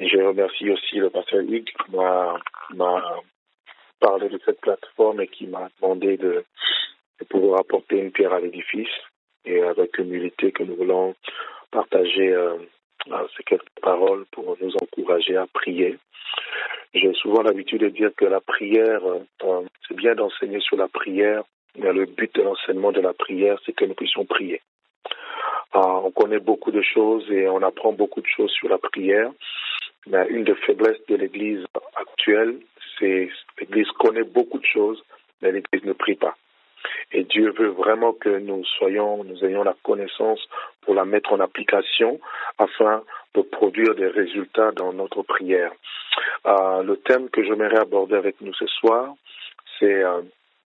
Je remercie aussi le pasteur Hugues qui m'a parlé de cette plateforme et qui m'a demandé de pouvoir apporter une pierre à l'édifice, et avec humilité que nous voulons partager ces quelques paroles pour nous encourager à prier. J'ai souvent l'habitude de dire que la prière, c'est bien d'enseigner sur la prière, mais le but de l'enseignement de la prière, c'est que nous puissions prier. On connaît beaucoup de choses et on apprend beaucoup de choses sur la prière, mais une des faiblesses de l'Église actuelle, c'est que l'Église connaît beaucoup de choses, mais l'Église ne prie pas. Et Dieu veut vraiment que nous ayons la connaissance pour la mettre en application afin de produire des résultats dans notre prière. Le thème que j'aimerais aborder avec nous ce soir, c'est un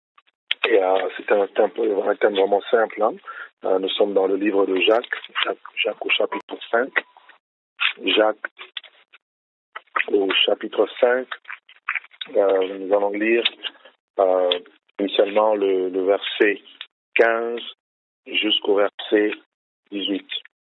thème vraiment simple. Nous sommes dans le livre de Jacques au chapitre 5. Jacques au chapitre 5, nous allons lire initialement le verset 15 jusqu'au verset 18.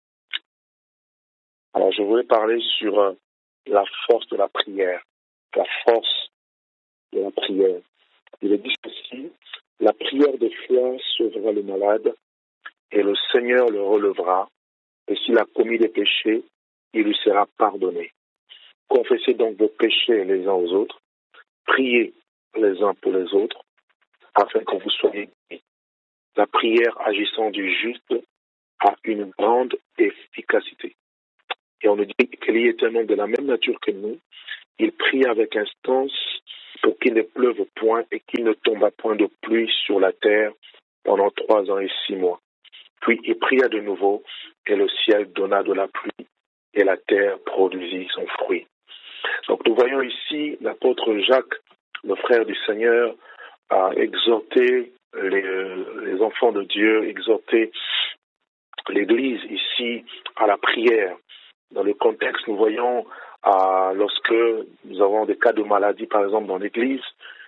Alors, je voulais parler sur la force de la prière. La force de la prière. Il est dit ceci: la prière de foi sauvera le malade, et le Seigneur le relèvera, et s'il a commis des péchés, il lui sera pardonné. Confessez donc vos péchés les uns aux autres, priez les uns pour les autres, afin que vous soyez guéris. La prière agissant du juste a une grande efficacité. Et on nous dit qu'il est un homme de la même nature que nous. Il prie avec instance pour qu'il ne pleuve point et qu'il ne tombe point de pluie sur la terre pendant 3 ans et 6 mois. Puis il pria de nouveau, et le ciel donna de la pluie, et la terre produisit son fruit. Donc nous voyons ici l'apôtre Jacques, le frère du Seigneur, a exhorté les enfants de Dieu, exhorté l'Église ici à la prière. Dans le contexte, nous voyons lorsque nous avons des cas de maladie, par exemple, dans l'Église,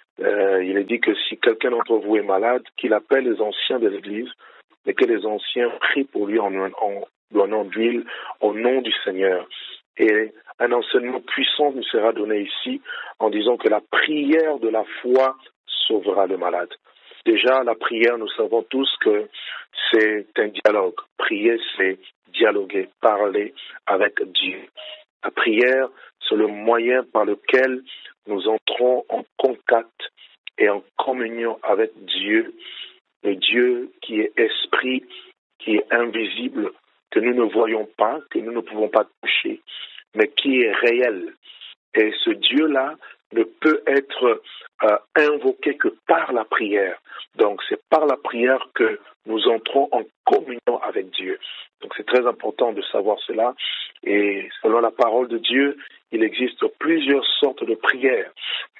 il est dit que si quelqu'un d'entre vous est malade, qu'il appelle les anciens de l'Église, et que les anciens prient pour lui en donnant d'huile au nom du Seigneur. Et un enseignement puissant nous sera donné ici en disant que la prière de la foi sauvera le malade. Déjà, la prière, nous savons tous que c'est un dialogue. Prier, c'est dialoguer, parler avec Dieu. La prière, c'est le moyen par lequel nous entrons en contact et en communion avec Dieu, le Dieu qui est esprit, qui est invisible, que nous ne voyons pas, que nous ne pouvons pas toucher, mais qui est réel. Et ce Dieu-là ne peut être invoqué que par la prière. Donc c'est par la prière que nous entrons en communion avec Dieu. Donc c'est très important de savoir cela. Et selon la parole de Dieu, il existe plusieurs sortes de prières.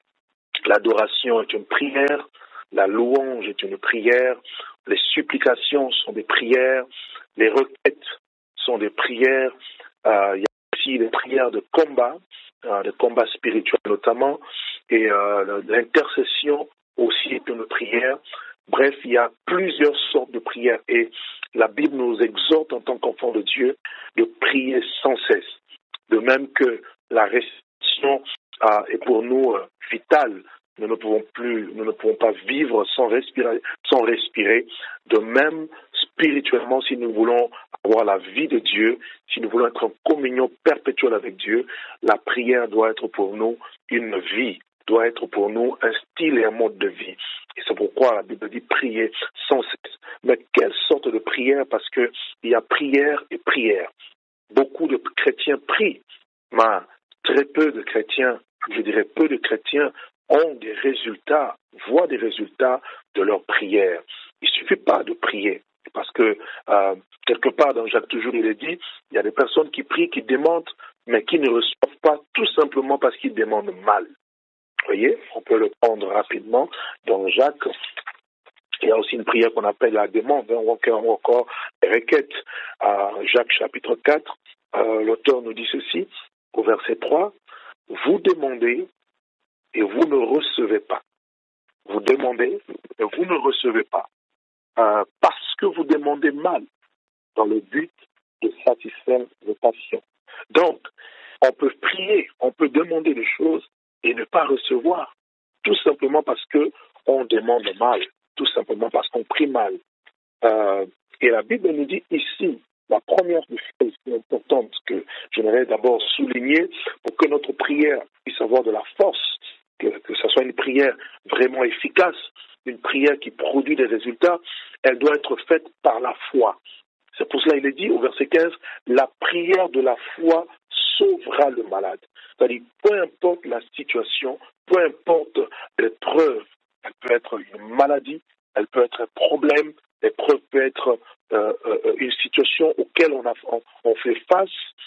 L'adoration est une prière, la louange est une prière, les supplications sont des prières, les requêtes sont des prières, il y a aussi des prières de combat spirituel notamment, et l'intercession aussi est une prière. Bref, il y a plusieurs sortes de prières et la Bible nous exhorte en tant qu'enfants de Dieu de prier sans cesse. De même que la respiration est pour nous vitale. Nous ne pouvons pas vivre sans respirer. De même, spirituellement, si nous voulons avoir la vie de Dieu, si nous voulons être en communion perpétuelle avec Dieu, la prière doit être pour nous une vie, doit être pour nous un style et un mode de vie. Et c'est pourquoi la Bible dit prier sans cesse. Mais quelle sorte de prière? Parce qu'il y a prière et prière. Beaucoup de chrétiens prient, mais très peu de chrétiens, peu de chrétiens ont des résultats, voient des résultats de leur prière. Il ne suffit pas de prier, parce que quelque part dans Jacques toujours il est dit, il y a des personnes qui prient, qui demandent, mais qui ne reçoivent pas tout simplement parce qu'ils demandent mal. Vous voyez, on peut le prendre rapidement. Dans Jacques, il y a aussi une prière qu'on appelle la demande, ou encore requête. Jacques chapitre 4, l'auteur nous dit ceci, au verset 3, « Vous demandez et vous ne recevez pas. Vous demandez et vous ne recevez pas. Parce que vous demandez mal, dans le but de satisfaire vos passions. » Donc, On peut prier, on peut demander des choses et ne pas recevoir, tout simplement parce que on demande mal, tout simplement parce qu'on prie mal. Et la Bible nous dit ici, la première des choses importantes que j'aimerais d'abord souligner pour que notre prière puisse avoir de la force, que ce soit une prière vraiment efficace, une prière qui produit des résultats, elle doit être faite par la foi. C'est pour cela qu'il est dit au verset 15, la prière de la foi sauvera le malade. C'est-à-dire, peu importe la situation, peu importe l'épreuve, elle peut être une maladie, elle peut être un problème, l'épreuve peut être une situation auquel on fait face,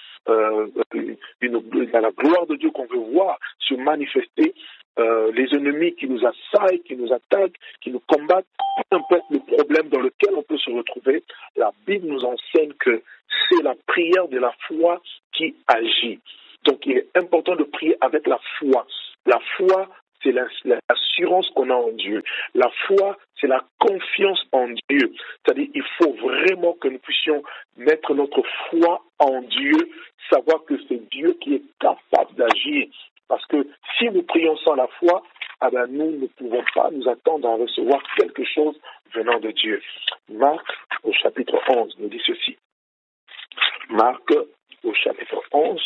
la gloire de Dieu qu'on veut voir se manifester, les ennemis qui nous assaillent, qui nous attaquent, qui nous combattent, peu importe le problème dans lequel on peut se retrouver, la Bible nous enseigne que c'est la prière de la foi qui agit. Donc il est important de prier avec la foi. La foi, c'est l'assurance qu'on a en Dieu. La foi, c'est la confiance en Dieu. C'est-à-dire il faut vraiment que nous puissions mettre notre foi en Dieu, savoir que c'est Dieu qui est capable d'agir. Parce que si nous prions sans la foi, nous ne pouvons pas nous attendre à recevoir quelque chose venant de Dieu. Marc, au chapitre 11, nous dit ceci. Marc, au chapitre 11,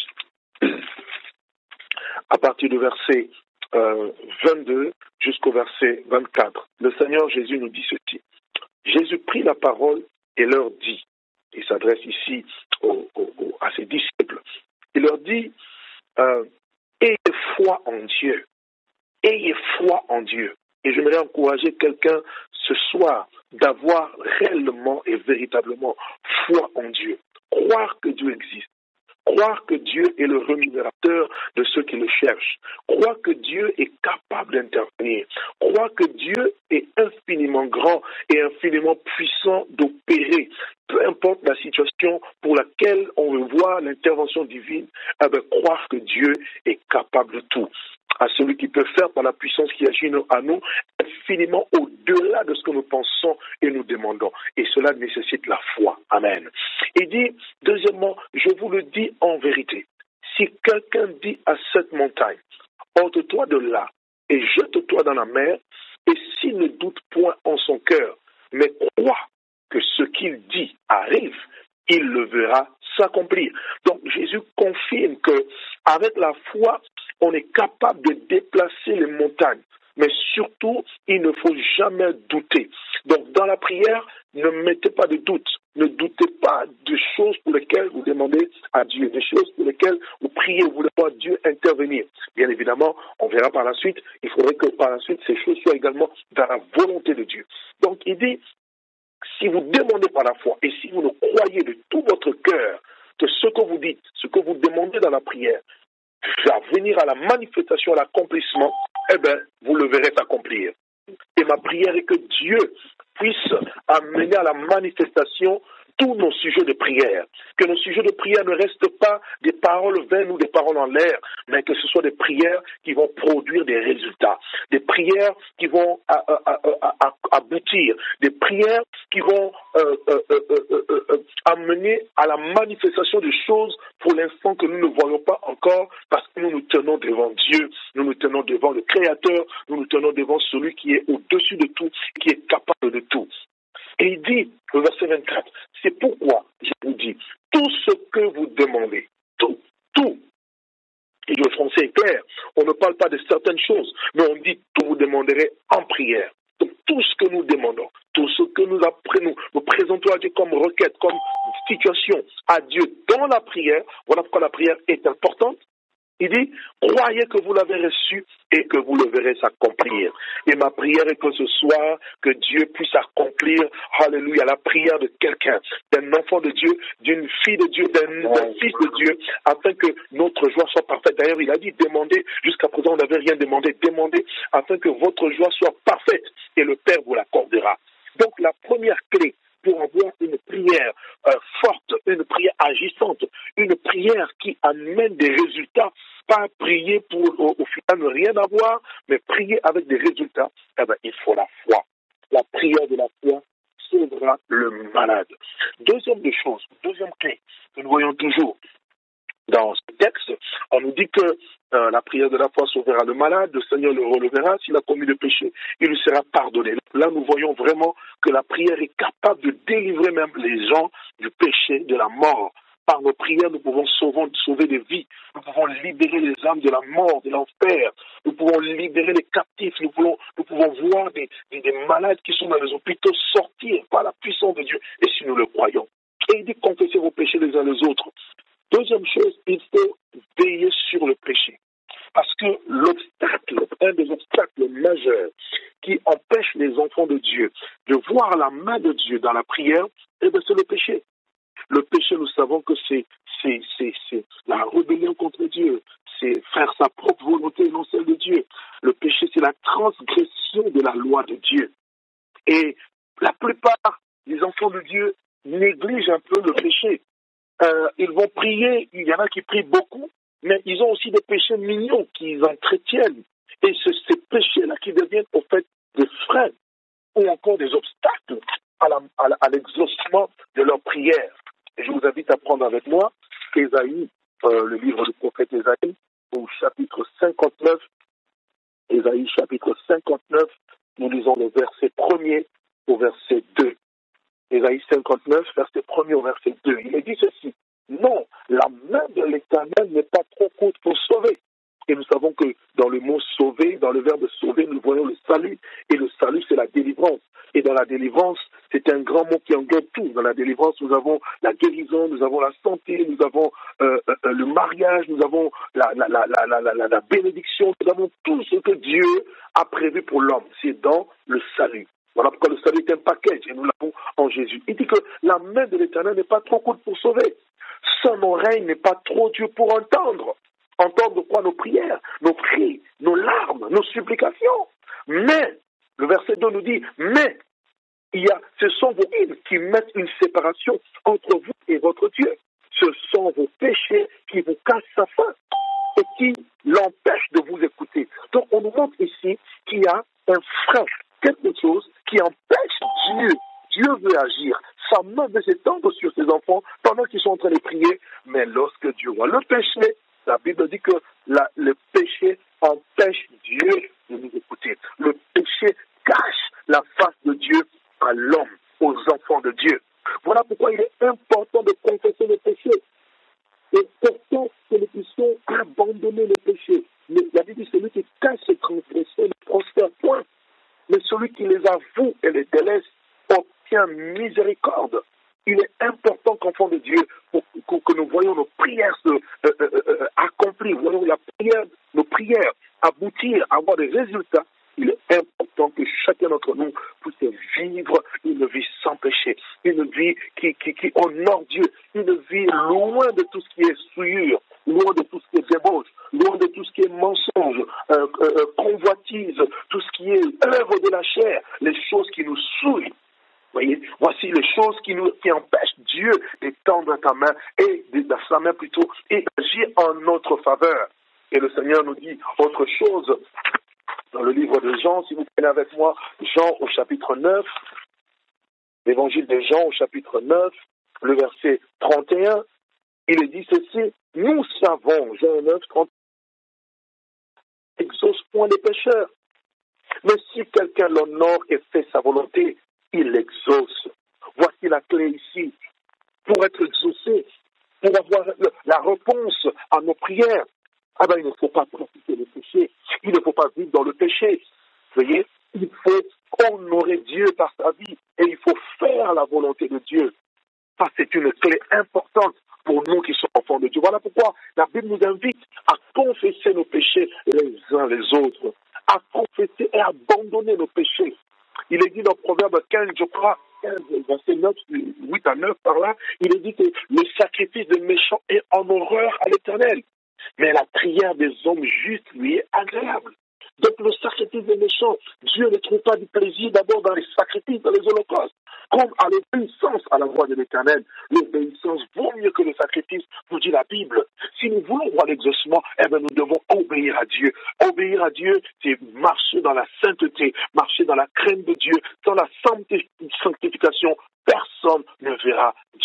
à partir du verset 22 jusqu'au verset 24. Le Seigneur Jésus nous dit ceci. Jésus prit la parole et leur dit, il s'adresse ici à ses disciples, il leur dit, ayez foi en Dieu, ayez foi en Dieu. Et j'aimerais encourager quelqu'un ce soir d'avoir réellement et véritablement foi en Dieu. Croire que Dieu existe. Croire que Dieu est le rémunérateur de ceux qui le cherchent. Croire que Dieu est capable d'intervenir. Croire que Dieu est infiniment grand et infiniment puissant d'opérer. Peu importe la situation pour laquelle on veut voir l'intervention divine, croire que Dieu est capable de tout. À celui qui peut faire par la puissance qui agit à nous, infiniment au-delà de ce que nous pensons et nous demandons. Et cela nécessite la foi. Amen. Il dit, deuxièmement, je vous le dis en vérité, si quelqu'un dit à cette montagne, ôte-toi de là et jette-toi dans la mer, et s'il ne doute point en son cœur, mais croit que ce qu'il dit arrive, il le verra s'accomplir. Donc Jésus confirme que avec la foi, on est capable de déplacer les montagnes. Mais surtout, il ne faut jamais douter. Donc dans la prière, ne mettez pas de doute. Ne doutez pas de choses pour lesquelles vous demandez à Dieu, des choses pour lesquelles vous priez, vous voulez voir Dieu intervenir. Bien évidemment, on verra par la suite, il faudrait que par la suite, ces choses soient également dans la volonté de Dieu. Donc il dit, si vous demandez par la foi et si vous le croyez de tout votre cœur que ce que vous dites, ce que vous demandez dans la prière, va venir à la manifestation, à l'accomplissement, vous le verrez s'accomplir. Et ma prière est que Dieu puisse amener à la manifestation tous nos sujets de prière. Que nos sujets de prière ne restent pas des paroles vaines ou des paroles en l'air, mais que ce soit des prières qui vont produire des résultats. Des prières qui vont aboutir. Des prières qui vont amener à la manifestation des choses pour l'instant que nous ne voyons pas encore, parce que nous nous tenons devant Dieu, nous nous tenons devant le Créateur, nous nous tenons devant celui qui est au-dessus de tout, qui est capable de tout. Et il dit, au verset 24, c'est pourquoi je vous dis, tout ce que vous demandez, tout, et le français est clair, on ne parle pas de certaines choses, mais on dit tout vous demanderez en prière. Donc tout ce que nous demandons, tout ce que nous apprenons, nous présentons à Dieu comme requête, comme situation à Dieu dans la prière, voilà pourquoi la prière est importante. Il dit, croyez que vous l'avez reçu et que vous le verrez s'accomplir. Et ma prière est que ce soir, que Dieu puisse accomplir, alléluia, la prière de quelqu'un, d'un enfant de Dieu, d'une fille de Dieu, d'un fils de Dieu, afin que notre joie soit parfaite. D'ailleurs, il a dit, demandez, jusqu'à présent on n'avait rien demandé, demandez afin que votre joie soit parfaite et le Père vous l'accordera. Donc la première clé pour avoir une prière forte, une prière agissante, une prière qui amène des résultats, pas prier pour au final ne rien avoir, mais prier avec des résultats, il faut la foi. La prière de la foi sauvera le malade. Deuxième clé que nous voyons toujours, Dans ce texte, on nous dit que la prière de la foi sauvera le malade, le Seigneur le relevera, s'il a commis le péché, il lui sera pardonné. Là, nous voyons vraiment que la prière est capable de délivrer même les gens du péché, de la mort. Par nos prières, nous pouvons sauver des vies, nous pouvons libérer les âmes de la mort, de l'enfer, nous pouvons libérer les captifs, nous pouvons voir des malades qui sont dans les hôpitaux sortir par la puissance de Dieu, et si nous le croyons. Et il dit confessez vos péchés les uns les autres. Deuxième chose, il faut veiller sur le péché. Parce que un des obstacles majeurs qui empêche les enfants de Dieu de voir la main de Dieu dans la prière, c'est le péché. Le péché, nous savons que c'est la rébellion contre Dieu, c'est faire sa propre volonté et non celle de Dieu. Le péché, c'est la transgression de la loi de Dieu. Et la plupart des enfants de Dieu négligent un peu le péché. Ils vont prier, il y en a qui prient beaucoup, mais ils ont aussi des péchés mignons qu'ils entretiennent. Et c'est ces péchés-là qui deviennent au fait des freins ou encore des obstacles à l'exaucement de leur prière. Et je vous invite à prendre avec moi Ésaïe, le livre du prophète Ésaïe, au chapitre 59. Ésaïe, chapitre 59, nous lisons le verset 1er au verset 2. Ésaïe 59, verset 1er au verset 2. Il est dit ceci: non, la main de l'Éternel n'est pas trop courte pour sauver. Et nous savons que dans le mot sauver, dans le verbe sauver, nous voyons le salut. Et le salut, c'est la délivrance. Et dans la délivrance, c'est un grand mot qui englobe tout. Dans la délivrance, nous avons la guérison, nous avons la santé, nous avons le mariage, nous avons la bénédiction, nous avons tout ce que Dieu a prévu pour l'homme. C'est dans le salut. Voilà pourquoi le salut est un package et nous l'avons en Jésus. Il dit que la main de l'Éternel n'est pas trop courte pour sauver. Son oreille n'est pas trop dure pour entendre. Entendre quoi? Nos prières, nos cris, nos larmes, nos supplications. Mais, le verset 2 nous dit, mais, ce sont vos crimes qui mettent une séparation entre vous et votre Dieu. Ce sont vos péchés qui vous cassent sa faim et qui l'empêchent de vous écouter. Donc, on nous montre ici qu'il y a un frein, quelque chose qui empêche Dieu. Dieu veut agir. Sa main veut s'étendre sur ses enfants pendant qu'ils sont en train de prier. Mais lorsque Dieu voit le péché, la Bible dit que le péché empêche Dieu de nous écouter. Le péché cache la face de Dieu à l'homme, aux enfants de Dieu. Voilà pourquoi il est important de confesser le péché. Et pourtant que nous puissions abandonner le péché. Mais la Bible dit celui qui cache ses transgressions ne prospère point. Mais celui qui les avoue et les délaisse obtient miséricorde. Il est important qu'enfants de Dieu, pour que nous voyons nos prières se accomplir, voyons nos prières aboutir, avoir des résultats. Il est important que chacun d'entre nous puisse vivre une vie sans péché, une vie qui honore Dieu, une vie loin de tout ce qui est souillure, loin de tout ce qui est débauche, loin de tout ce qui est mensonge, convoitise, tout ce qui est œuvre de la chair, les choses qui nous souillent. Voyez, voici les choses qui empêchent Dieu d'étendre sa main plutôt et agir en notre faveur. Et le Seigneur nous dit autre chose dans le livre de Jean, si vous prenez avec moi Jean au chapitre 9, l'évangile de Jean au chapitre 9, le verset 31, il est dit ceci: nous savons, Jean 9, 31, exauce point les pécheurs. Mais si quelqu'un l'honore et fait sa volonté, il l'exauce. Voici la clé ici. Pour être exaucé, pour avoir la réponse à nos prières, il ne faut pas pratiquer le péché. Il ne faut pas vivre dans le péché. Vous voyez, il faut honorer Dieu par sa vie et il faut faire la volonté de Dieu. Ça, c'est une clé importante pour nous qui sommes enfants de Dieu. Voilà pourquoi la Bible nous invite à confesser nos péchés les uns les autres, à confesser et abandonner nos péchés. Il est dit dans Proverbe 15, je crois, 15, verset 9, 8 à 9 par là, il est dit que le sacrifice des méchants est en horreur à l'Éternel, mais la prière des hommes justes lui est agréable. Donc le sacrifice des méchants, Dieu ne trouve pas du plaisir d'abord dans les sacrifices, dans les holocaustes, comme à l'obéissance à la voix de l'Éternel. L'obéissance vaut mieux que le sacrifice, nous dit la Bible. Si nous voulons voir l'exaucement, nous devons obéir à Dieu. Obéir à Dieu, c'est marcher dans la sainteté, marcher dans la crainte de Dieu. Sans la sanctification, personne ne verra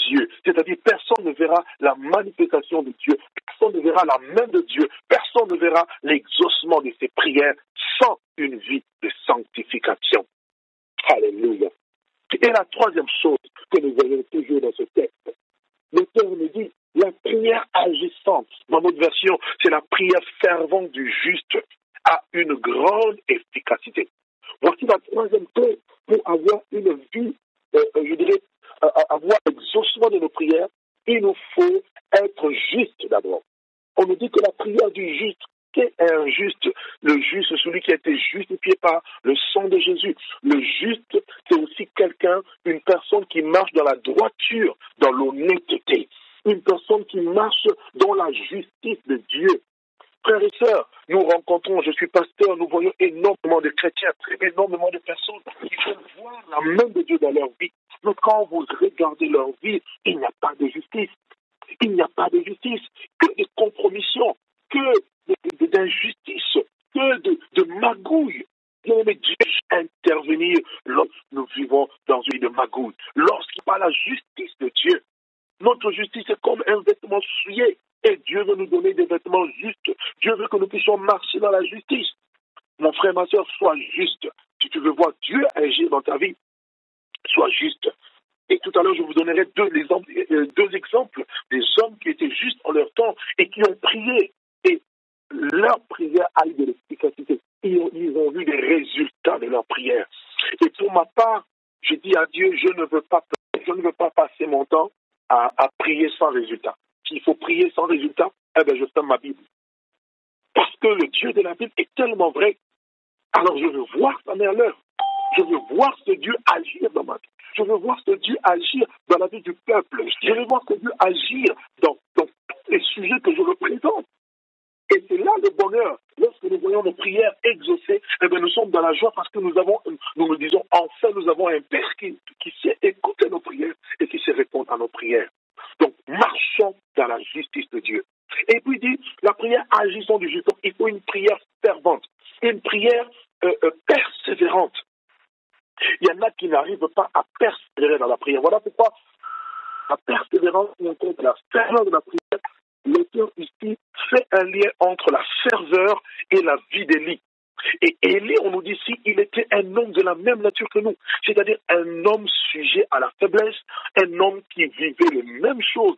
Dieu. C'est-à-dire, personne ne verra la manifestation de Dieu. Personne ne verra la main de Dieu. Personne ne verra l'exaucement de ses prières sans une vie de sanctification. Alléluia. Et la troisième chose que nous voyons toujours dans ce texte, l'auteur nous dit, la prière agissante, dans notre version, c'est la prière fervente du juste, a une grande efficacité. Voici la troisième clé pour avoir une vie, je dirais, avoir l'exaucement de nos prières. Il nous faut être juste d'abord. On nous dit que la prière du juste, qu'est un juste? Le juste, celui qui a été justifié par le sang de Jésus. Le juste, c'est aussi quelqu'un, une personne qui marche dans la droiture, dans l'honnêteté. Une personne qui marche dans la justice de Dieu. Frères et sœurs, nous rencontrons, je suis pasteur, nous voyons énormément de chrétiens, énormément de personnes qui veulent voir la main de Dieu dans leur vie. Mais quand vous regardez leur vie, il n'y a pas de justice. Il n'y a pas de justice, que de compromissions, que d'injustice, que de magouilles. Mais Dieu intervenir lorsque nous vivons dans une vie de magouille. Lorsqu'il n'y a pas la justice de Dieu, notre justice est comme un vêtement souillé. Et Dieu veut nous donner des vêtements justes. Dieu veut que nous puissions marcher dans la justice. Mon frère, ma soeur, sois juste. Si tu veux voir Dieu agir dans ta vie, sois juste. Et tout à l'heure, je vous donnerai deux exemples des hommes qui étaient justes en leur temps et qui ont prié. Et leur prière a eu de l'efficacité. Ils ont vu des résultats de leur prière. Et pour ma part, je dis à Dieu, je ne veux pas passer mon temps à prier sans résultat. S'il faut prier sans résultat, eh bien, je ferme ma Bible. Parce que le Dieu de la Bible est tellement vrai. Alors, je veux voir sa merveille. Je veux voir ce Dieu agir dans ma vie. Je veux voir ce Dieu agir dans la vie du peuple. Je veux voir ce Dieu agir dans tous les sujets que je représente. Et c'est là le bonheur. Lorsque nous voyons nos prières exaucées, eh bien, nous sommes dans la joie parce que nous disons, enfin, nous avons un Père qui sait écouter nos prières et qui sait répondre à nos prières. Donc, marchons dans la justice de Dieu. Et puis, il dit, la prière agissant du juste. Il faut une prière fervente, une prière persévérante. Il y en a qui n'arrivent pas à persévérer dans la prière. Voilà pourquoi la persévérance on compte la ferveur de la prière. L'auteur ici fait un lien entre la ferveur et la vie d'Élie. Et Élie, on nous dit ici, il était un homme de la même nature que nous, c'est-à-dire un homme sujet à la faiblesse, un homme qui vivait les mêmes choses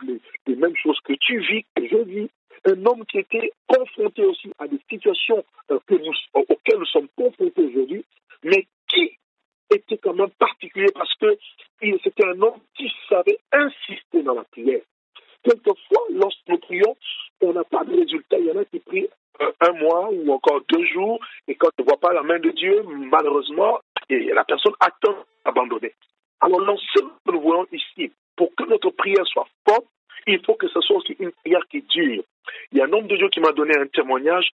que tu vis, que je vis, un homme qui était confronté aussi à des situations auxquelles nous sommes confrontés aujourd'hui, mais qui était quand même particulier parce que c'était un homme qui savait insister dans la prière. Quelquefois, lorsque nous prions, on n'a pas de résultat. Il y en a qui prient un mois ou encore 2 jours, et quand on ne voit pas la main de Dieu, malheureusement, la personne attend d'abandonner. Alors, l'enseignement que nous voyons ici, pour que notre prière soit forte, il faut que ce soit aussi une prière qui dure. Il y a un homme de Dieu qui m'a donné un témoignage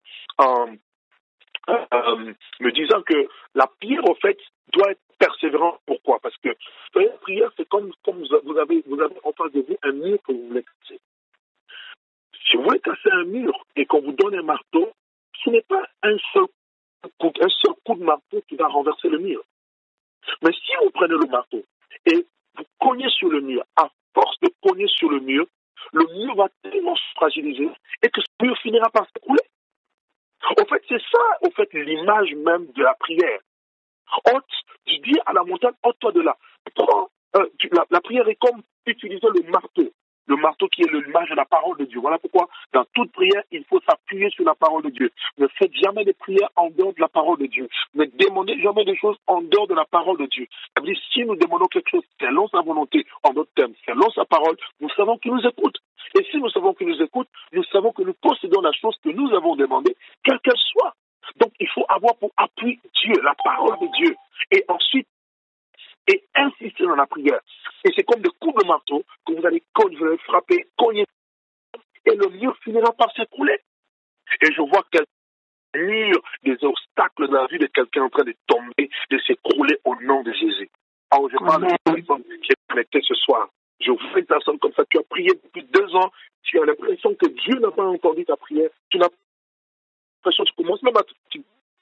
me disant que la prière, en fait, doit être persévérante. Pourquoi? Parce que la prière, c'est comme vous avez en face de vous un mur que vous voulez casser. Si vous voulez casser un mur et qu'on vous donne un marteau, ce n'est pas un seul coup de marteau qui va renverser le mur. Mais si vous prenez le marteau et vous cognez sur le mur, à force de cogner sur le mur va tellement se fragiliser et que ce mur finira par s'écrouler. En fait, c'est ça, l'image même de la prière. Tu dis à la montagne, ôte-toi de là. La prière est comme utiliser le marteau qui est l'image de la parole de Dieu. Voilà pourquoi, dans toute prière, il faut s'appuyer sur la parole de Dieu. Ne faites jamais de prière en dehors de la parole de Dieu. Ne demandez jamais des choses en dehors de la parole de Dieu. C'est-à-dire, si nous demandons quelque chose selon sa volonté, en d'autres termes, selon sa parole, nous savons qu'il nous écoute. Et si nous savons qu'il nous écoute, nous savons que nous possédons la chose que nous avons demandée, quelle qu'elle soit. Donc, il faut avoir pour appui Dieu, la parole de Dieu. Et ensuite, et insister dans la prière. Et c'est comme des coups de marteau que vous allez frapper, cogner, et le mur finira par s'écrouler. Et je vois quel mur, des obstacles dans la vie de quelqu'un en train de tomber, de s'écrouler au nom de Jésus. Alors, je parle de personne qui est connectée ce soir. Je vois une personne comme ça, tu as prié depuis 2 ans, tu as l'impression que Dieu n'a pas entendu ta prière, tu n'as l'impression que tu commences même à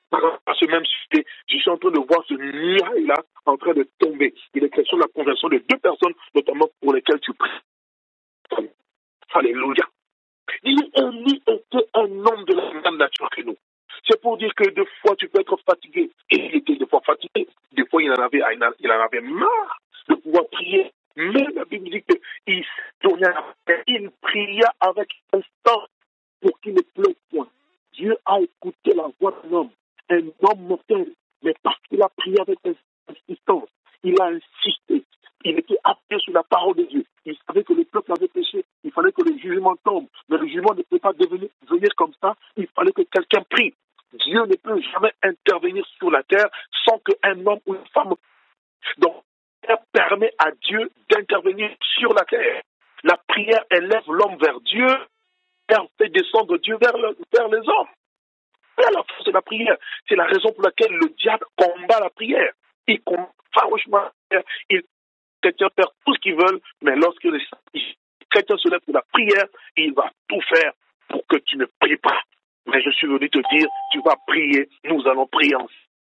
Par rapport à ce même sujet, je suis en train de voir ce nuage-là en train de tomber. Il est question de la conversion de 2 personnes, notamment pour lesquelles tu pries. Alléluia. Lui était un homme de la même nature que nous. C'est pour dire que des fois, tu peux être fatigué. Et il était des fois fatigué. Des fois, il en avait marre de pouvoir prier. Mais la Bible dit qu'il donnait à faire. Il pria avec instant pour qu'il ne pleuve point. Dieu a écouté la voix d'un homme, un homme mortel. Mais parce qu'il a prié avec insistance, il a insisté. Il était appuyé sur la parole de Dieu. Il savait que le peuple avait péché. Il fallait que le jugement tombe. Mais le jugement ne peut pas venir comme ça. Il fallait que quelqu'un prie. Dieu ne peut jamais intervenir sur la terre sans qu'un homme ou une femme. Donc, ça permet à Dieu d'intervenir sur la terre. La prière élève l'homme vers Dieu. Elle fait descendre Dieu vers les hommes. C'est la force de la prière. C'est la raison pour laquelle le diable combat la prière. Il combat farouchement la prière. Les chrétiens faire tout ce qu'ils veulent, mais lorsque les chrétiens se lèvent pour la prière, il va tout faire pour que tu ne pries pas. Mais je suis venu te dire, tu vas prier, nous allons prier ensemble.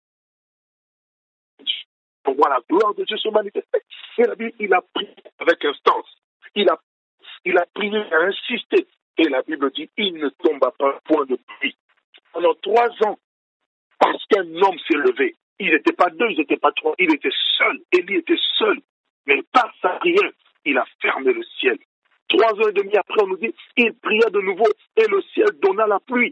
On voit la gloire de Dieu se manifester. Et la Bible, il a prié avec instance. Il a prié, il a insisté. Et la Bible dit, il ne tomba pas point de pluie. Pendant 3 ans, parce qu'un homme s'est levé. Ils n'étaient pas 2, ils n'étaient pas 3, il était seul. Élie était seul. Mais par sa prière, il a fermé le ciel. 3 heures et demie après, on nous dit, il pria de nouveau et le ciel donna la pluie.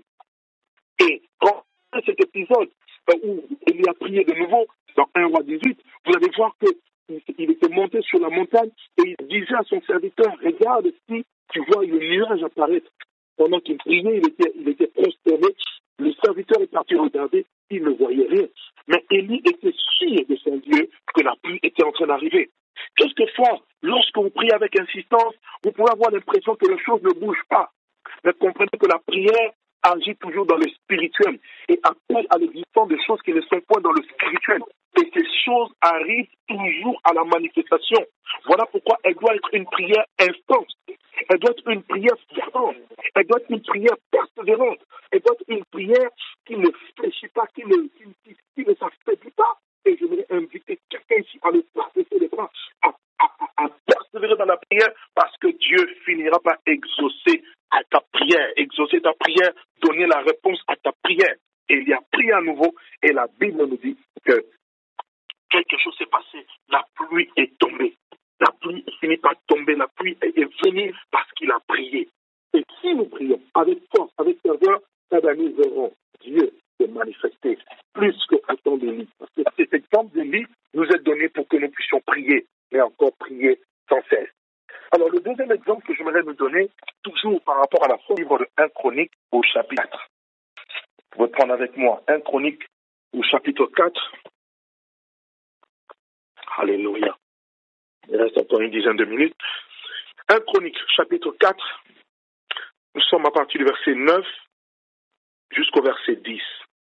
Et quand cet épisode où il a prié de nouveau, dans 1 roi 18, vous allez voir qu'il était monté sur la montagne et il disait à son serviteur, regarde si tu vois le nuage apparaître. Pendant qu'il priait, il était prosterné. Le serviteur est parti regarder, il ne voyait rien. Mais Élie était sûr de son Dieu que la pluie était en train d'arriver. Quelquefois, lorsque vous priez avec insistance, vous pouvez avoir l'impression que les choses ne bougent pas. Mais comprenez que la prière agit toujours dans le spirituel et appelle à l'existence de choses qui ne sont point dans le spirituel. Et ces choses arrivent toujours à la manifestation. Voilà pourquoi elle doit être une prière intense. Elle doit être une prière fervente. Elle doit être une prière persévérante. Elle doit être une prière qui ne fléchit pas, qui ne s'affaiblit pas. Et je voudrais inviter quelqu'un ici à le passer les bras, à persévérer dans la prière, parce que Dieu finira par exaucer à ta prière, exaucer ta prière, donner la réponse à ta prière. Et il y a prié à nouveau, et la Bible nous dit que quelque chose s'est passé. La pluie est tombée. La pluie finit par tomber. La pluie est venue parce qu'il a prié. Et si nous prions avec force, avec ferveur, nous verrons Dieu se manifester plus qu'à temps d'Élie. Parce que cet exemple d'Élie nous est donné pour que nous puissions prier, mais encore prier sans cesse. Alors, le deuxième exemple que j'aimerais nous donner, toujours par rapport à la force du livre de 1 Chronique au chapitre 4. Vous pouvez prendre avec moi 1 Chronique au chapitre 4. Alléluia. Il reste encore une dizaine de minutes. 1 Chronique, chapitre 4. Nous sommes à partir du verset 9 jusqu'au verset 10.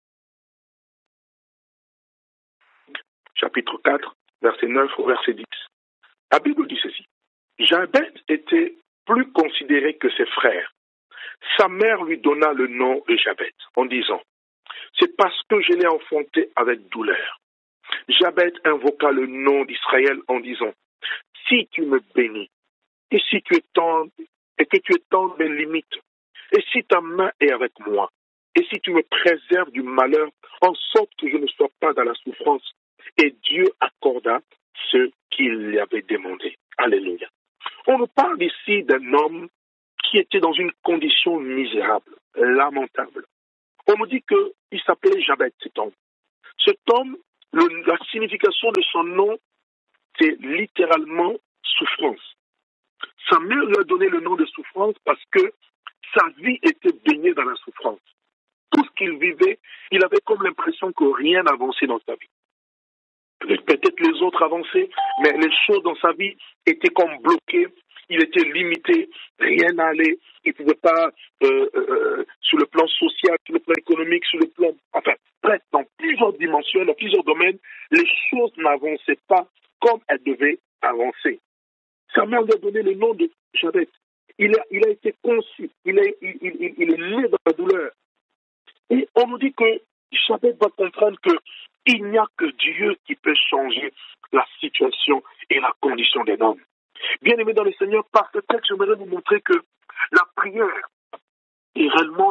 Chapitre 4, verset 9 au verset 10. La Bible dit ceci. Jabez était plus considéré que ses frères. Sa mère lui donna le nom de Jabez en disant, c'est parce que je l'ai enfanté avec douleur. Jabez invoqua le nom d'Israël en disant, si tu me bénis, et si tu étends, et que tu étends mes limites, et si ta main est avec moi, et si tu me préserves du malheur, en sorte que je ne sois pas dans la souffrance, et Dieu accorda ce qu'il lui avait demandé. Alléluia. On nous parle ici d'un homme qui était dans une condition misérable, lamentable. On nous dit qu'il s'appelait Jabez, cet homme. Cet homme, la signification de son nom, c'est littéralement souffrance. Sa mère lui a donné le nom de souffrance parce que sa vie était baignée dans la souffrance. Tout ce qu'il vivait, il avait comme l'impression que rien n'avançait dans sa vie. Peut-être les autres avançaient, mais les choses dans sa vie étaient comme bloquées. Il était limité, rien n'allait. Il ne pouvait pas, sur le plan social, sur le plan économique, sur le plan... Enfin, bref, dans plusieurs dimensions, dans plusieurs domaines, les choses n'avançaient pas comme elles devaient avancer. Sa mère lui a donné le nom de Jabez. Il a été conçu. Il est né dans la douleur. Et on nous dit que Jabez va comprendre qu'il n'y a que Dieu qui peut changer la situation et la condition d'un homme. Bien-aimés dans le Seigneur, par ce texte, j'aimerais vous montrer que la prière est réellement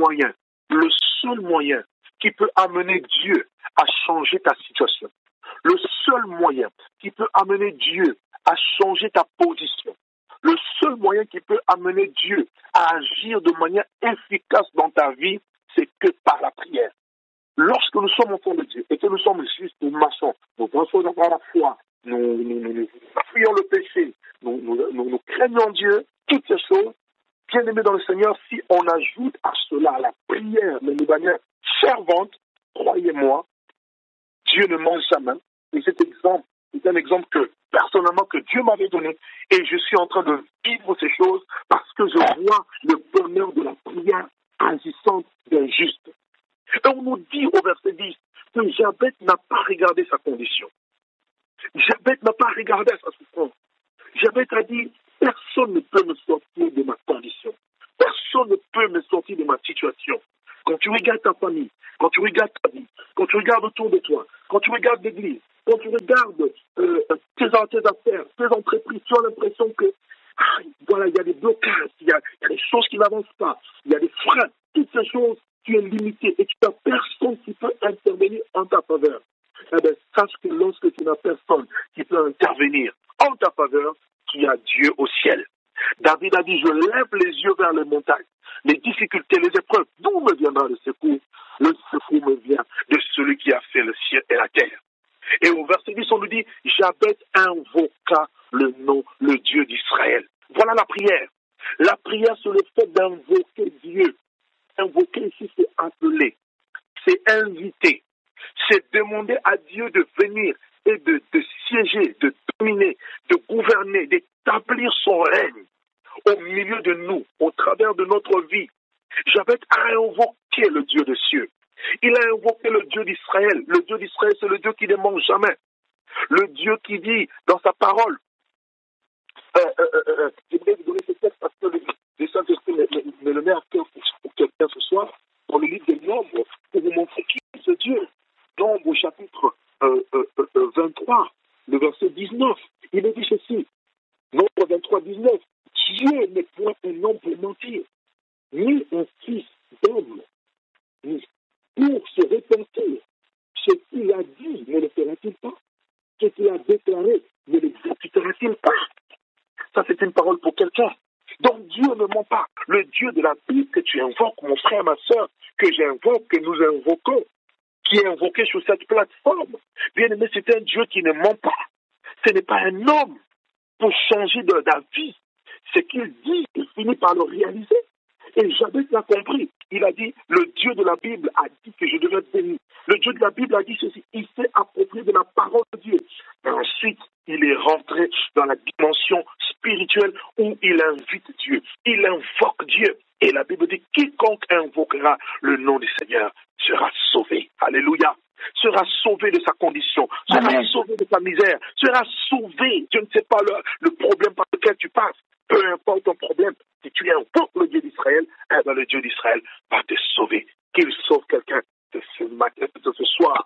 le seul moyen qui peut amener Dieu à changer ta situation. Le seul moyen qui peut amener Dieu à changer ta position. Le seul moyen qui peut amener Dieu à agir de manière efficace dans ta vie, c'est que par la prière. Lorsque nous sommes enfants de Dieu et que nous sommes justes, nous marchons, nous pensons avoir la foi, nous fuyons le péché, nous craignons Dieu, toutes ces choses, bien aimés dans le Seigneur, si on ajoute à cela la prière, mais de manière fervente, croyez-moi, Dieu ne ment jamais. Et cet exemple, c'est un exemple que, personnellement, que Dieu m'avait donné. Et je suis en train de vivre ces choses parce que je vois le bonheur de la prière agissante d'un juste. Et on nous dit au verset 10 que Jabez n'a pas regardé sa condition. Jabez n'a pas regardé sa souffrance. Jabez a dit, personne ne peut me sortir de ma condition. Personne ne peut me sortir de ma situation. Quand tu regardes ta famille, quand tu regardes ta vie, quand tu regardes autour de toi, quand tu regardes l'église, quand tu regardes tes affaires, tes entreprises, tu as l'impression que voilà, il y a des blocages, il y a des choses qui n'avancent pas, il y a des freins, toutes ces choses, tu es limité et tu n'as personne qui peut intervenir en ta faveur. Eh bien, sache que lorsque tu n'as personne qui peut intervenir en ta faveur, tu as Dieu au ciel. David a dit, je lève les yeux vers les montagnes, les difficultés, les épreuves, d'où me viendra le secours? Le secours me vient de celui qui a fait le ciel et la terre. Et au verset 10, on nous dit, Jabez invoqua le nom, le Dieu d'Israël. Voilà la prière. La prière, c'est le fait d'invoquer Dieu. Invoquer ici, c'est appeler, c'est inviter, c'est demander à Dieu de venir et de siéger, de dominer, de gouverner, d'établir son règne au milieu de nous, au travers de notre vie. Jabez a invoqué le Dieu des cieux. Il a invoqué le Dieu d'Israël. Le Dieu d'Israël, c'est le Dieu qui ne ment jamais. Le Dieu qui dit dans sa parole, j'aimerais vous donner ce texte parce que le Saint-Esprit me le met à cœur pour quelqu'un ce soir, dans le livre des Nombres, pour vous montrer qui est ce Dieu. Nombre au chapitre 23, le verset 19. Il est dit ceci, Nombre 23, 19. Dieu n'est point un homme pour mentir, ni un fils d'homme, ni pour se repentir. Ce qu'il a dit, ne le fera-t-il pas? Ce qu'il a déclaré, ne l'exécutera-t-il pas? Ça, c'est une parole pour quelqu'un. Donc, Dieu ne ment pas. Le Dieu de la Bible que tu invoques, mon frère, ma soeur, que j'invoque, que nous invoquons, qui est invoqué sur cette plateforme, bien aimé, c'est un Dieu qui ne ment pas. Ce n'est pas un homme pour changer d'avis. Ce qu'il dit, il finit par le réaliser. Et Jabez l'a compris. Il a dit, le Dieu de la Bible a dit que je devais être béni. Le Dieu de la Bible a dit ceci. Il s'est approprié de la parole de Dieu. Et ensuite, il est rentré dans la dimension spirituelle où il invite Dieu. Il invoque Dieu. Et la Bible dit, quiconque invoquera le nom du Seigneur sera sauvé. Alléluia. Sera sauvé de sa condition, sera Amen. Sauvé de sa misère, sera sauvé. Je ne sais pas le problème par lequel tu passes. Peu importe ton problème, si tu invoques le Dieu d'Israël, eh bien le Dieu d'Israël va te sauver. Qu'il sauve quelqu'un de ce matin, de ce soir.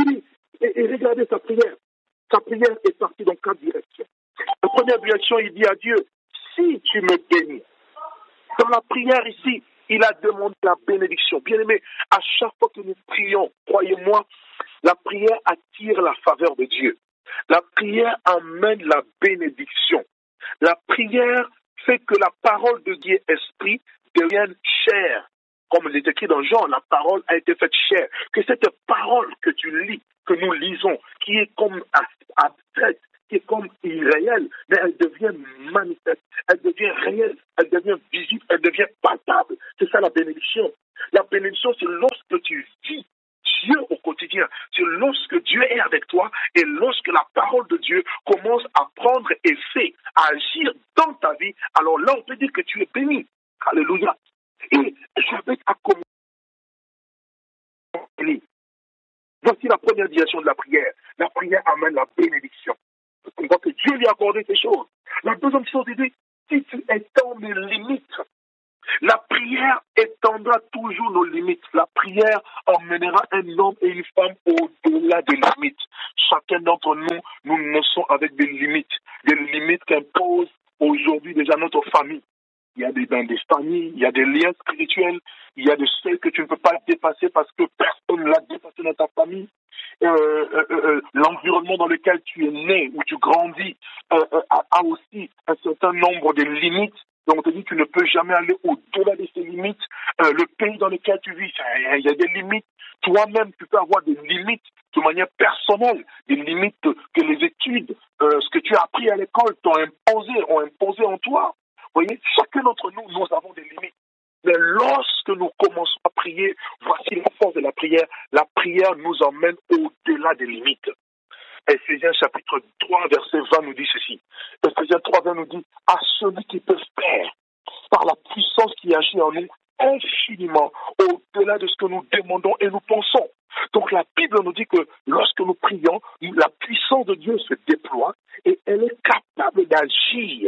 Et regardez sa prière. Sa prière est partie dans 4 directions. La première direction, il dit à Dieu, si tu me bénis. Dans la prière ici, il a demandé la bénédiction. Bien aimé, à chaque fois que nous prions, croyez-moi, la prière attire la faveur de Dieu. La prière amène la bénédiction. La prière fait que la parole de Dieu esprit devienne chair. Comme il est écrit dans Jean, la parole a été faite chair. Que cette parole que tu lis, que nous lisons, qui est comme abstraite, qui est comme irréelle, mais elle devient manifeste, elle devient réelle, elle devient visible, elle devient palpable. C'est ça la bénédiction. La bénédiction, c'est lorsque tu vis Dieu au quotidien. C'est lorsque Dieu est avec toi et lorsque la parole de Dieu commence à prendre effet, à agir dans ta vie, alors là, on peut dire que tu es béni. Alléluia. Et Jabez a commencé. Voici la première direction de la prière. La prière amène la bénédiction. On voit que Dieu lui a accordé ces choses. La deuxième chose, il dit, si tu étends mes limites, La prière étendra toujours nos limites. La prière emmènera un homme et une femme au-delà des limites. Chacun d'entre nous, nous naissons avec des limites qu'impose aujourd'hui déjà notre famille. Il y a dans des familles, il y a des liens spirituels, il y a des seuils que tu ne peux pas dépasser parce que personne ne l'a dépassé dans ta famille. L'environnement dans lequel tu es né, où tu grandis, a aussi un certain nombre de limites. Donc on te dit que tu ne peux jamais aller au-delà de ces limites. Le pays dans lequel tu vis, il y a des limites. Toi-même, tu peux avoir des limites de manière personnelle, des limites que les études, ce que tu as appris à l'école ont imposé en toi. Vous voyez, chacun d'entre nous, nous avons des limites. Mais lorsque nous commençons à prier, voici la force de la prière. La prière nous emmène au-delà des limites. Éphésiens chapitre 3, verset 20 nous dit ceci. Éphésiens 3, 20 nous dit, à celui qui peut faire, par la puissance qui agit en nous, infiniment, au-delà de ce que nous demandons et nous pensons. Donc la Bible nous dit que lorsque nous prions, la puissance de Dieu se déploie et elle est capable d'agir,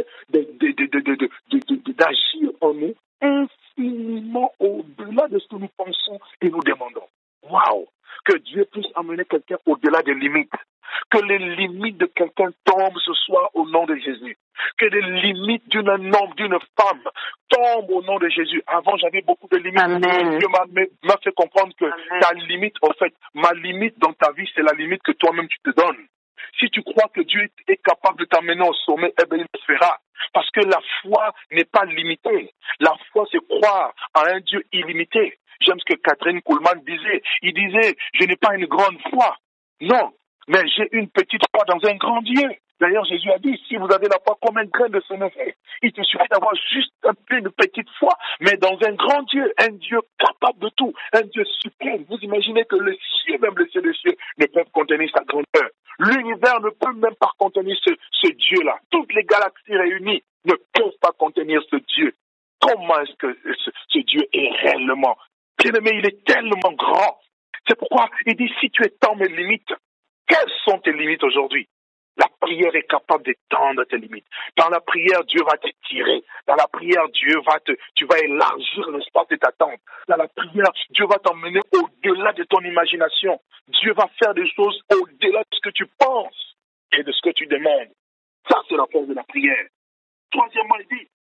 d'agir en nous infiniment au-delà de ce que nous pensons et nous demandons. Waouh! Que Dieu puisse amener quelqu'un au-delà des limites. Que les limites de quelqu'un tombent ce soir au nom de Jésus. Que les limites d'un homme, d'une femme tombent au nom de Jésus. Avant, j'avais beaucoup de limites. Amen. Dieu m'a fait comprendre que ta limite, en fait, ma limite dans ta vie, c'est la limite que toi-même tu te donnes. Si tu crois que Dieu est capable de t'amener au sommet, eh bien, il le fera. Parce que la foi n'est pas limitée. La foi, c'est croire à un Dieu illimité. J'aime ce que Catherine Kuhlman disait. Il disait, je n'ai pas une grande foi. Non, mais j'ai une petite foi dans un grand Dieu. D'ailleurs, Jésus a dit, si vous avez la foi comme un grain de sénévé, il te suffit d'avoir juste un peu de petite foi, mais dans un grand Dieu, un Dieu capable de tout, un Dieu suprême. Vous imaginez que les cieux, même les cieux des cieux, ne peuvent contenir sa grandeur. L'univers ne peut même pas contenir ce Dieu-là. Toutes les galaxies réunies ne peuvent pas contenir ce Dieu. Comment est-ce que ce Dieu est réellement? Bien-aimé, il est tellement grand. C'est pourquoi il dit, si tu étends mes limites, quelles sont tes limites aujourd'hui? La prière est capable d'étendre tes limites. Dans la prière, Dieu va t'étirer. Dans la prière, tu vas élargir l'espace de ta tente. Dans la prière, Dieu va t'emmener au-delà de ton imagination. Dieu va faire des choses au-delà de ce que tu penses et de ce que tu demandes. Ça, c'est la force de la prière. Troisièmement, il dit,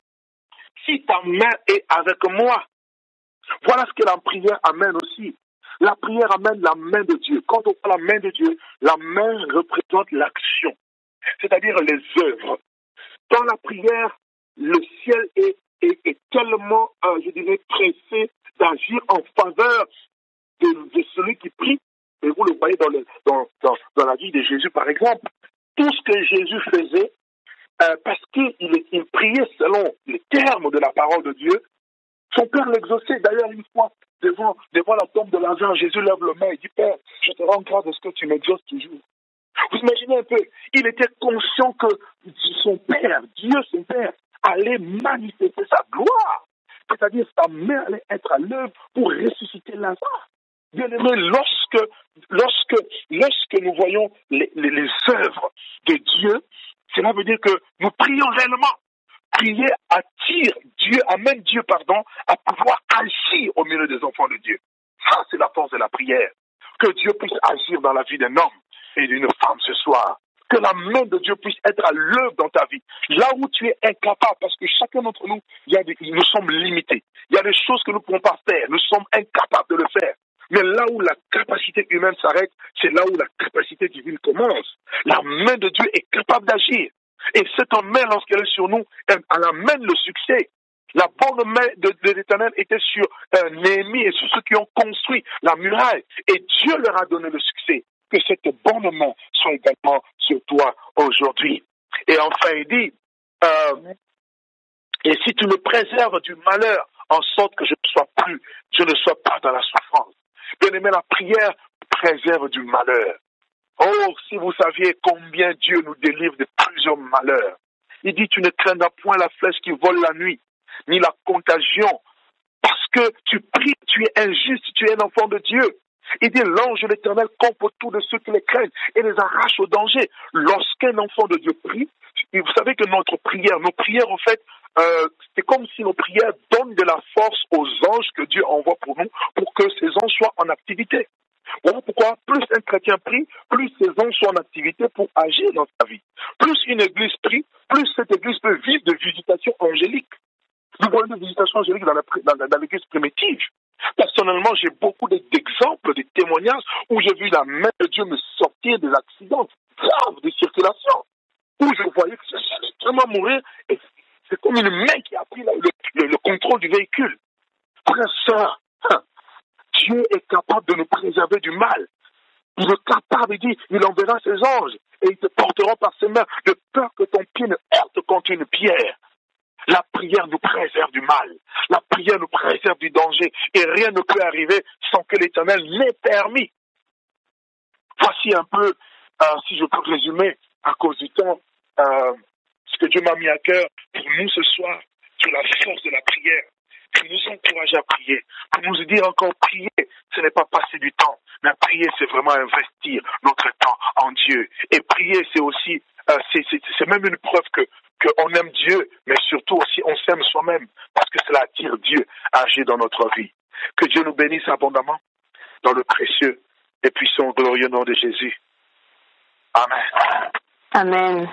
si ta main est avec moi, voilà ce que la prière amène aussi. La prière amène la main de Dieu. Quand on parle de la main de Dieu, la main représente l'action, c'est-à-dire les œuvres. Dans la prière, le ciel est tellement, je dirais, pressé d'agir en faveur de celui qui prie. Et vous le voyez dans la vie de Jésus, par exemple. Tout ce que Jésus faisait, parce qu'il priait selon les termes de la parole de Dieu, son Père l'exauçait. D'ailleurs, une fois, devant la tombe de Lazare, Jésus lève le main et dit, Père, je te rends grâce de ce que tu m'exauces toujours. Vous imaginez un peu, il était conscient que son Père, Dieu son Père, allait manifester sa gloire. C'est-à-dire sa main allait être à l'œuvre pour ressusciter Lazare. Bien aimé, lorsque nous voyons les œuvres de Dieu, cela veut dire que nous prions réellement. Prier amène Dieu, à pouvoir agir au milieu des enfants de Dieu. Ça, c'est la force de la prière. Que Dieu puisse agir dans la vie d'un homme et d'une femme ce soir. Que la main de Dieu puisse être à l'œuvre dans ta vie. Là où tu es incapable, parce que chacun d'entre nous, nous sommes limités. Il y a des choses que nous ne pouvons pas faire. Nous sommes incapables de le faire. Mais là où la capacité humaine s'arrête, c'est là où la capacité divine commence. La main de Dieu est capable d'agir. Et cette main, lorsqu'elle est sur nous, elle amène le succès. La bonne main de l'Éternel était sur Néhémie et sur ceux qui ont construit la muraille. Et Dieu leur a donné le succès. Que cette bonne main soit également sur toi aujourd'hui. Et enfin, il dit, et si tu me préserves du malheur, en sorte que je ne sois pas dans la souffrance. Bien aimé, la prière préserve du malheur. Oh, si vous saviez combien Dieu nous délivre de plusieurs malheurs. Il dit, tu ne craindras point la flèche qui vole la nuit, ni la contagion, parce que tu pries, tu es injuste, tu es un enfant de Dieu. Il dit, l'ange de l'Éternel campe autour de ceux qui les craignent et les arrache au danger. Lorsqu'un enfant de Dieu prie, vous savez que nos prières, en fait, c'est comme si nos prières donnent de la force aux anges que Dieu envoie pour nous, pour que ces anges soient en activité. Voilà pourquoi plus un chrétien prie, plus ces anges sont en activité pour agir dans sa vie. Plus une église prie, plus cette église peut vivre de visitations angéliques. Nous voyons des visitations angéliques dans l'église primitive. Personnellement, j'ai beaucoup d'exemples, de témoignages où j'ai vu la main de Dieu me sortir des accidents graves de circulation, où je voyais que j'allais vraiment mourir et c'est comme une main qui a pris le contrôle du véhicule. Frère, sœur, Dieu est capable de nous préserver du mal. Il est capable, il dit, il enverra ses anges et ils te porteront par ses mains de peur que ton pied ne heurte contre une pierre. La prière nous préserve du mal. La prière nous préserve du danger. Et rien ne peut arriver sans que l'Éternel n'ait permis. Voici un peu, si je peux résumer, à cause du temps, ce que Dieu m'a mis à cœur pour nous ce soir, sur la force de la prière, pour nous encourager à prier, pour nous dire encore prier, ce n'est pas passer du temps, mais prier, c'est vraiment investir notre temps en Dieu. Et prier, c'est aussi, c'est même une preuve qu'on aime Dieu, mais surtout aussi on s'aime soi-même, parce que cela attire Dieu à agir dans notre vie. Que Dieu nous bénisse abondamment dans le précieux et puissant glorieux nom de Jésus. Amen. Amen.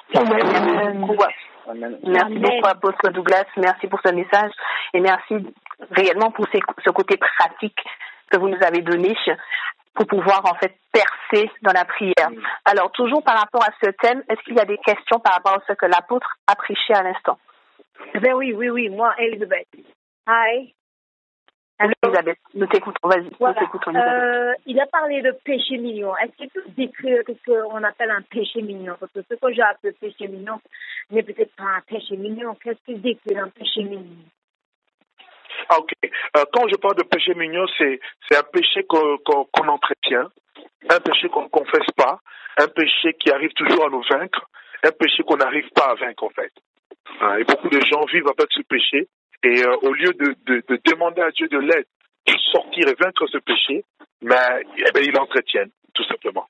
Merci beaucoup, Apôtre Douglas. Merci pour ce message et merci réellement pour ce côté pratique que vous nous avez donné pour pouvoir en fait percer dans la prière. Alors, toujours par rapport à ce thème, est-ce qu'il y a des questions par rapport à ce que l'apôtre a prêché à l'instant? Ben oui, moi, Elisabeth. Hi. Alors, Elisabeth, nous t'écoutons, vas-y. Voilà. Nous t'écoutons, Elisabeth. Il a parlé de péché mignon. Est-ce qu'il peut décrire ce qu'on appelle un péché mignon? Parce que ce que j'ai appelé péché mignon n'est peut-être pas un péché mignon. Qu'est-ce qu'il décrit un péché mignon? Ok. Quand je parle de péché mignon, c'est un péché qu'on entretient, un péché qu'on ne confesse pas, un péché qui arrive toujours à nous vaincre, un péché qu'on n'arrive pas à vaincre en fait. Et beaucoup de gens vivent avec ce péché et au lieu de demander à Dieu de l'aide pour sortir et vaincre ce péché, mais ils l'entretiennent tout simplement.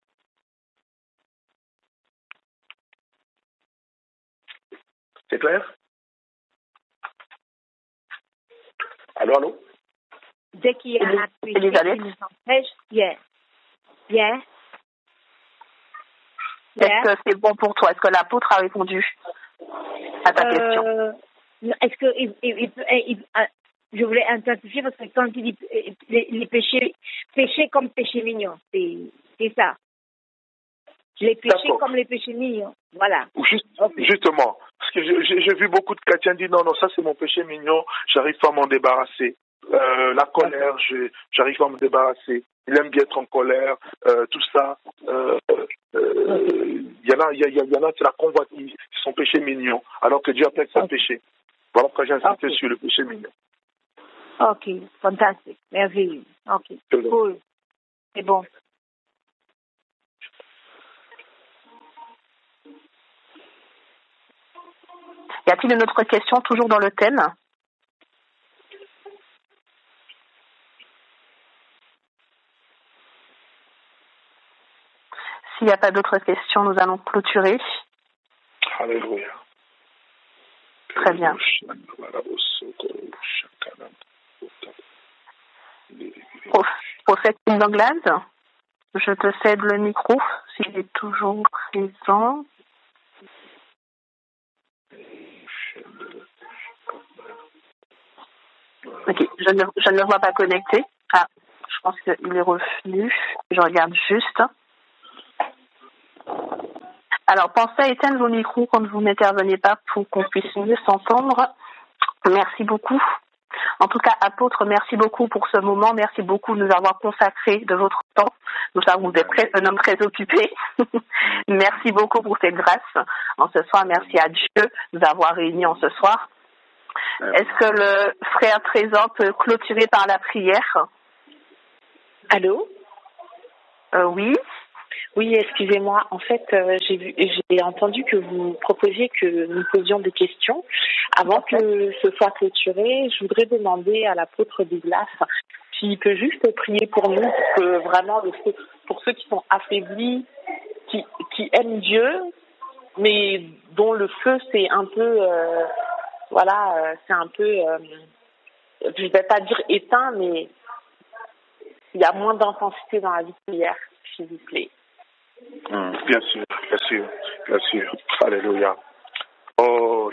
C'est clair? Allô? Dès qu'il y a un péché qui nous empêche, Est-ce que c'est bon pour toi? Est-ce que l'apôtre a répondu à ta question? Est-ce que je voulais intensifier parce que quand il dit les péchés comme péché mignon, c'est ça. Les péchés comme les péchés mignons, voilà. Justement, parce que j'ai vu beaucoup de chrétiens dire non, ça c'est mon péché mignon, j'arrive pas à m'en débarrasser. La colère, j'arrive pas à me débarrasser. Il aime bien être en colère, tout ça. Il y en a, c'est la convoitise, c'est son péché mignon, alors que Dieu appelle ça péché. Voilà pourquoi j'ai insisté sur le péché mignon. Ok, fantastique, merveilleux. Ok, cool, c'est bon. Y a-t-il une autre question toujours dans le thème? S'il n'y a pas d'autres questions, nous allons clôturer. Alléluia. Très bien. Prophète Ndonglade, je te cède le micro s'il est toujours présent. Ok, je ne le vois pas connecté. Ah, je pense qu'il est revenu. Je regarde juste. Alors, pensez à éteindre vos micros quand vous n'intervenez pas pour qu'on puisse mieux s'entendre. Merci beaucoup. En tout cas, apôtre, merci beaucoup pour ce moment. Merci beaucoup de nous avoir consacré de votre temps. Nous savons que vous êtes un homme très occupé. Merci beaucoup pour cette grâce en ce soir. Merci à Dieu de nous avoir réunis en ce soir. Est-ce que le frère présent peut clôturer par la prière? Allô? Oui. Oui, excusez-moi. En fait, j'ai entendu que vous proposiez que nous posions des questions. Avant que ce soit clôturé, je voudrais demander à l'apôtre Douglas s'il peut juste prier pour nous, pour que vraiment pour ceux qui sont affaiblis, qui aiment Dieu, mais dont le feu c'est un peu, c'est un peu, je vais pas dire éteint, mais il y a moins d'intensité dans la vie de prière, s'il vous plaît. Bien sûr, bien sûr, bien sûr. Alléluia. Oh,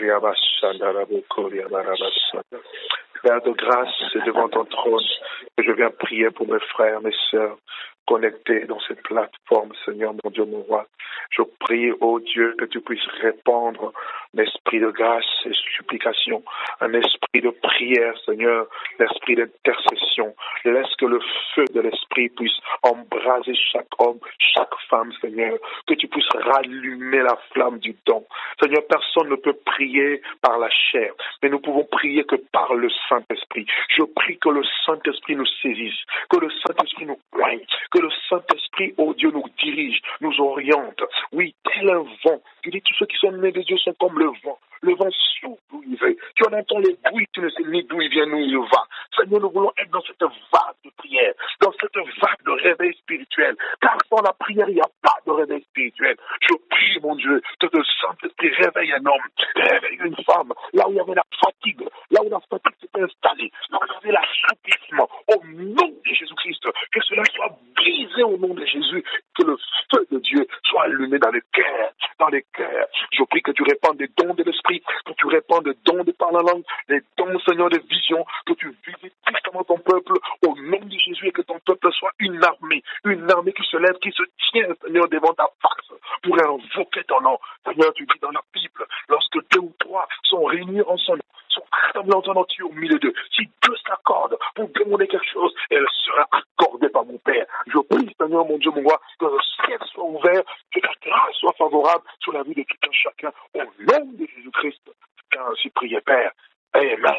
Père de grâce, c'est devant ton trône que je viens prier pour mes frères, mes sœurs, connectés dans cette plateforme, Seigneur, mon Dieu, mon roi. Je prie, oh Dieu, que tu puisses répandre un esprit de grâce et supplication, un esprit de prière, Seigneur, l'esprit d'intercession. Laisse que le feu de l'esprit puisse embraser chaque homme, chaque femme, Seigneur, que tu puisses rallumer la flamme du don. Seigneur, personne ne peut prier par la chair, mais nous pouvons prier que par le Saint-Esprit. Je prie que le Saint-Esprit nous saisisse, que le Saint-Esprit nous poigne, que le Saint-Esprit, oh Dieu, nous dirige, nous oriente. Oui, tel un vent. Tu dis, tous ceux qui sont nés de Dieu sont comme le vent. Le vent souffle d'où il va. Tu en entends le bruit, tu ne sais ni d'où il vient, ni où il va. Seigneur, nous voulons être dans cette vague de prière, dans cette vague de réveil spirituel. Car sans la prière, il n'y a pas de réveil spirituel. Je prie, mon Dieu, que le Saint-Esprit réveille un homme, réveille une femme, là où il y avait la fatigue, là où la fatigue s'était installée, là où il y avait l'assouplissement. Au nom de Jésus-Christ, que cela soit brisé au nom de Jésus, que le feu de Dieu soit allumé dans les cœurs, dans les cœurs. Je prie que tu répandes des dons de l'esprit, que tu répandes des dons de par la langue, des dons, Seigneur, de vision, que tu visites tristement ton peuple au nom de Jésus et que ton peuple soit une armée qui se lève, qui se tient, Seigneur, devant ta face pour invoquer ton nom. Seigneur, tu dis dans la Bible, lorsque 2 ou 3 sont réunis en son nom, sont rassemblés en ton nom, tu es au milieu d'eux. Si Dieu s'accorde pour demander quelque chose, elle sera accordée par mon Père. Je prie, Seigneur, mon Dieu, mon roi, que le ciel soit ouvert, que ta grâce soit favorable sur la vie de tout un chacun. Au nom de Jésus-Christ, car ainsi prié, Père. Amen.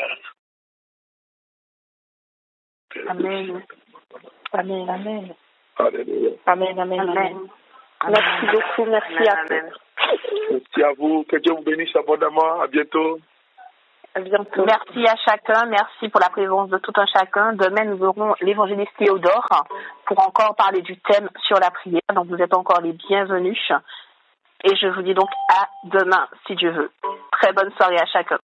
Amen. Amen, amen. Alléluia. Amen, amen, amen. Merci beaucoup, merci à tous. Merci à vous, que Dieu vous bénisse abondamment. À bientôt. À bientôt. Merci à chacun, merci pour la présence de tout un chacun. Demain, nous aurons l'évangéliste Théodore pour encore parler du thème sur la prière. Donc, vous êtes encore les bienvenus. Et je vous dis donc à demain, si Dieu veut. Très bonne soirée à chacun.